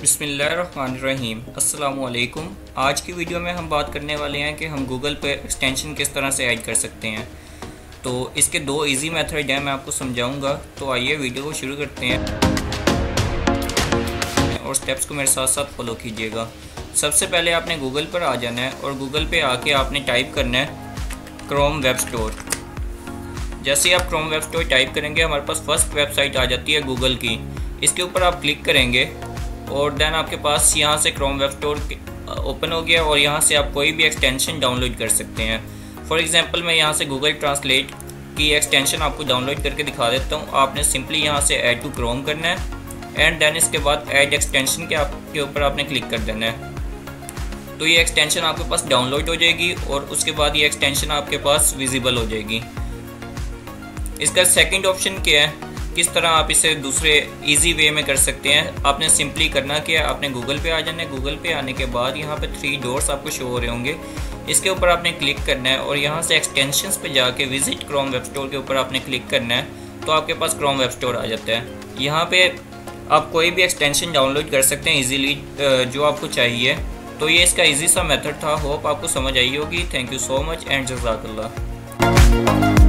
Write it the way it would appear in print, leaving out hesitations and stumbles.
बिस्मिल्लाहिर्रहमानिर्रहीम अस्सलामुअलैकुम। आज की वीडियो में हम बात करने वाले हैं कि हम गूगल पे एक्सटेंशन किस तरह से ऐड कर सकते हैं। तो इसके दो इजी मेथड हैं, मैं आपको समझाऊंगा। तो आइए वीडियो को शुरू करते हैं और स्टेप्स को मेरे साथ साथ फॉलो कीजिएगा। सबसे पहले आपने गूगल पर आ जाना है और गूगल पे आके आपने टाइप करना है क्रोम वेब स्टोर। जैसे ही आप क्रोम वेब स्टोर टाइप करेंगे हमारे पास फर्स्ट वेबसाइट आ जाती है गूगल की। इसके ऊपर आप क्लिक करेंगे और देन आपके पास यहाँ से क्रोम वेब स्टोर ओपन हो गया और यहाँ से आप कोई भी एक्सटेंशन डाउनलोड कर सकते हैं। फॉर एग्जांपल मैं यहाँ से गूगल ट्रांसलेट की एक्सटेंशन आपको डाउनलोड करके दिखा देता हूँ। आपने सिंपली यहाँ से ऐड टू क्रोम करना है एंड देन इसके बाद ऐड एक्सटेंशन के ऊपर आपने क्लिक कर देना है। तो ये एक्सटेंशन आपके पास डाउनलोड हो जाएगी और उसके बाद ये एक्सटेंशन आपके पास विजिबल हो जाएगी। इसका सेकंड ऑप्शन क्या है, किस तरह आप इसे दूसरे इजी वे में कर सकते हैं। आपने सिंपली करना क्या है, आपने गूगल पे आ जाना है। गूगल पे आने के बाद यहाँ पे 3 डॉट्स आपको शो हो रहे होंगे, इसके ऊपर आपने क्लिक करना है और यहाँ से एक्सटेंशंस पे जाके विजिट क्रोम वेब स्टोर के ऊपर आपने क्लिक करना है। तो आपके पास क्रोम वेब स्टोर आ जाता है। यहाँ पे आप कोई भी एक्सटेंशन डाउनलोड कर सकते हैं ईजीली जो आपको चाहिए। तो ये इसका ईजी सा मेथड था। होप आपको समझ आई होगी। Thank you so much and जज़ाकल्लाह।